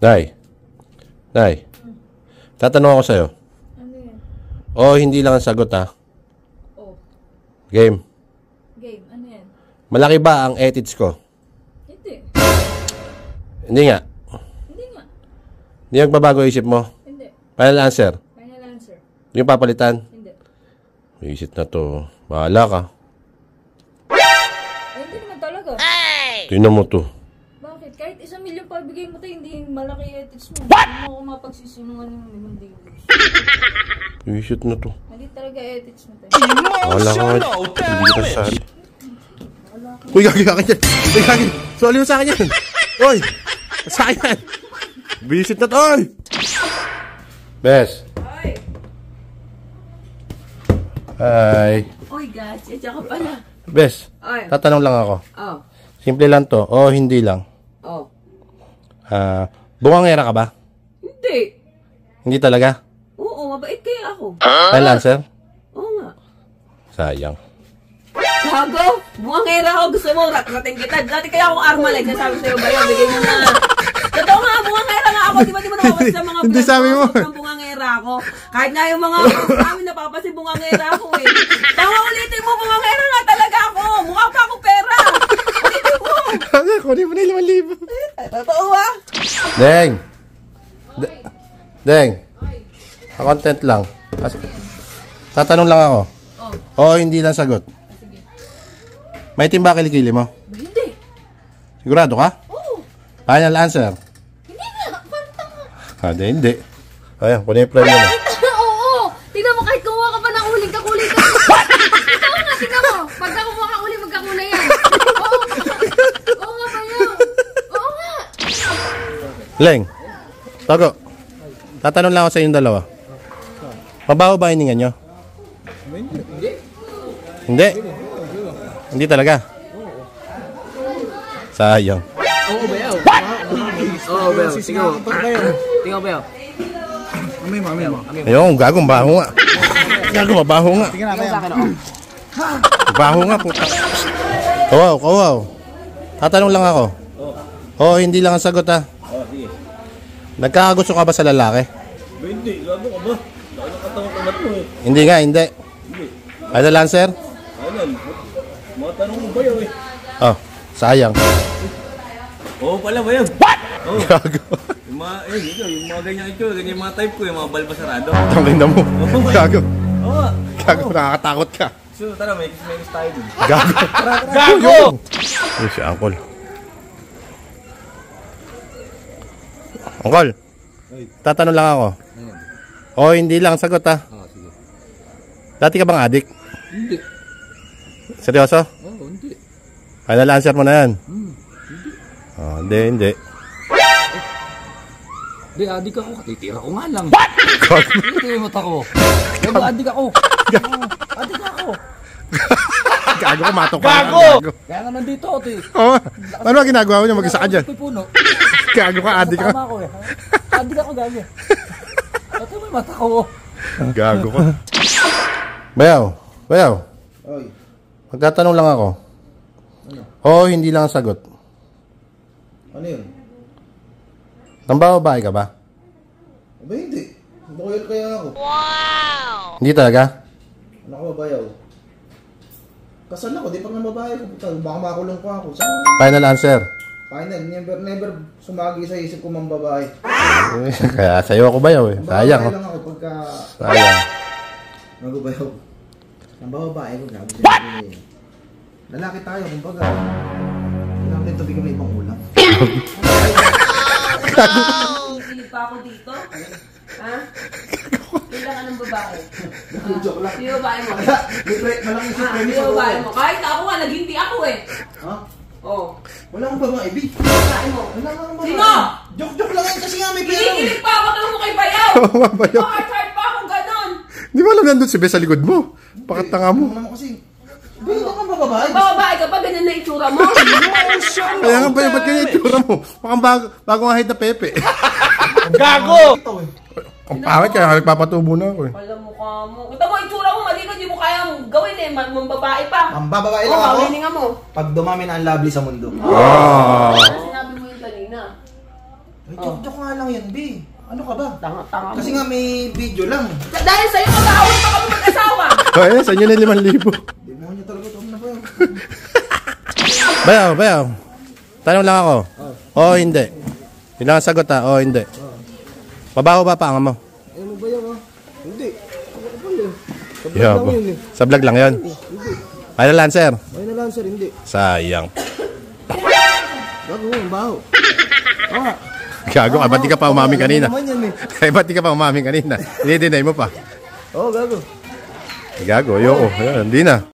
Nay. Nay. Tatanong ako sa'yo. Ano yan? Oh, hindi lang ang sagot ha. Oh. Game. Game. Ano yan? Malaki ba ang edits ko? Hindi. Hindi nga. Hindi nga. Hindi magbabago isip mo? Hindi. Final answer. Final answer. Yung papalitan? Hindi. Isip na to. Bahala ka. Ay, hindi naman talaga. Tingnan mo to. Bakit? Kahit 1 milyon pa bigay mo tayo, hindi malaki edits mo. Hindi mo ako mapagsisinungan ng 5 days. Isip na to. Hindi talaga edits mo tayo. Bahala ka. Hindi kita sasali. Uy, gagi akin yan. Uy, gagi. Soli mo sa akin yan. Uy. Sa akin yan. Visit na to. Uy. Bes. Ay! Hi. Uy, guys. Diyan ka pala. Bes. Ay. Tatanong lang ako. Oh. Simple lang to. O hindi lang. Oh. Bungangera ka ba? Hindi. Hindi talaga? Oo, mabait kaya ako. Final answer? Oo nga. Sayang. Gago! Buwangera ako. Gusto mo, rating kita. Dati kaya akong Armalite. Nasabi sa'yo ba yun? Bigay mo na. Totoo nga, buwangera nga ako. Di ba napapas sa mga Hindi sabi mo. Bungangera ako. Kahit na yung mga namin napapas bungangera ako eh. Tama ulitin mo, bungangera nga talaga ako. Mukha pa ako pera. Ulitin mo. Kunin mo na 5,000. Totoo ba? Deng! Deng! Content lang. Tatanong lang ako. Oo, hindi lang sagot. May timba kilikili mo? Hindi. Sigurado ka? Oo. Final answer? Hindi nga. Parang Hindi. Ayan, kunin yung premium mo. Oo. Tingnan mo, kahit kumuha ka pa ng uling, kakulay ka. Ikaw nga, tingnan mo. Pagka kumuha ka uling, magkakulay yan. Oo. Oo nga ba yun? Oo nga. Leng, Togo. Tatanong lang ako sa inyong dalawa. Mabaho ba hininga nyo? Hindi. Hindi talaga? Sayang. Oo ba yaw? Oo ba yaw? Tingnan mo ba yaw? Amay mo. Ayun, gagong baho nga. Gagong mabaho nga. Baho nga po. Kawaw. Tatanong lang ako. Oo, hindi lang ang sagot ha. Nagkakagusto ka ba sa lalaki? Hindi, gago ka ba? Nakakatawa-tawa mo eh. Hindi nga, hindi. Final answer? Ayan, mga tanong mo ba yaw eh? Oh, sayang. Oo pala ba yaw? What? Oo. Gago. Yung mga ganyan ito, ganyan yung mga type ko, yung mga balbasarado. Tangin na mo. Gago. Oo. Gago, nakakatakot ka. So tara, may kiss tayo dun. Gago. Gago! Uy, si Uncle. Uncle, tatanong lang ako. Oo, hindi lang sagot ha. Sige. Dati ka bang adik? Hindi. Seryoso? Oo, hindi. Final answer mo na yan? Oh, hindi. Hindi, adik ako. Katitira ko nga lang. What? Hindi yung mata ko. Pero adik ako. Adik ako. Gago ka, matok ka. Gago! Kaya nga nandito ako eh. Oo. Ano ba ginagawa mo niya? Mag-isa ka dyan. May puno. Gago ka, adik ka. Tama ako eh. Adik ako, gago. Ito may mata ko. Gago ka. Bayaw. Oy, Magtatanong lang ako. ano? Oo, hindi lang ang sagot. Ano yun? Nambababae ka ba? Aba hindi. Loyal kaya ako. Hindi talaga? Ano ka babayaw? Kasal ako, di pa nga babae ko. Puta, baka makulong pa ako. Sa Final answer. final, never sumagi sa isip ko mang babae. Kaya sa'yo ako bayaw eh. Sayang. Babae Oh. lang ako pagka Sayang. magbabayaw. Ang babae ko grabe. Siyempre, lalaki tayo, kumbaga. Kailangan din tabi ka may ibang ulam. Silip pa ako dito? Ha? Kailangan ng babae. Joke lang. Sino babae mo? Malaki si Freddy Sino sa babae loob. mo? Kahit ako nga, naghindi ako eh. Ha? Oh. Wala akong babae, B. Babae mo. Wala akong babae. Sino? Joke lang yan kasi nga may pera. Kinikilig pa ako ng mo kay Bayaw. Oo nga, Bayaw. Heart pa ako ganon. Di mo alam nandun si Bes sa likod mo. Pakatanga mo. Ano naman kasi? B, hindi ka babae. Babae ka pa, ganyan na itsura mo. Kaya nga bayaw, ba't kanya itura mo? Mukhang bagong ahit na Pepe. Gago! Ito eh. Ang pangit kaya nagpapatubo na ako eh. Alam mukha mo. Kita mo, itsura mo, mali ka, di mo kaya gawin eh. Mambabae pa. Ang babae Oo, lang ako. mawininga mo. Pag dumami na ang lovely sa mundo. Ah. Ano sinabi mo yun kanina? Joke nga lang yan, B. Ano ka ba? Tanga Kasi nga may video lang. Dahil sa'yo, mag-aaway pa kami mag-asawa. O, eh, saan yun na 5,000? Demonyo talaga ito. Ano na bayaw? Bayaw. Tanong lang ako. Oo, hindi. Yun lang ang sagot ha. Oo, hindi. Mabaho ba panga mo? Ano bayaw ha? Hindi. Yabo. Sa vlog lang yun? Ay na Lancer? Ay na Lancer, hindi. Sayang. Gago, ang baho. Oo. Gago ka, ba't di ka pa umaming kanina? Ano naman yan eh? Ay, ba't di ka pa umaming kanina? Hindi-deny mo pa. Oo, gago. Gago, ayoko. Ayan, hindi na.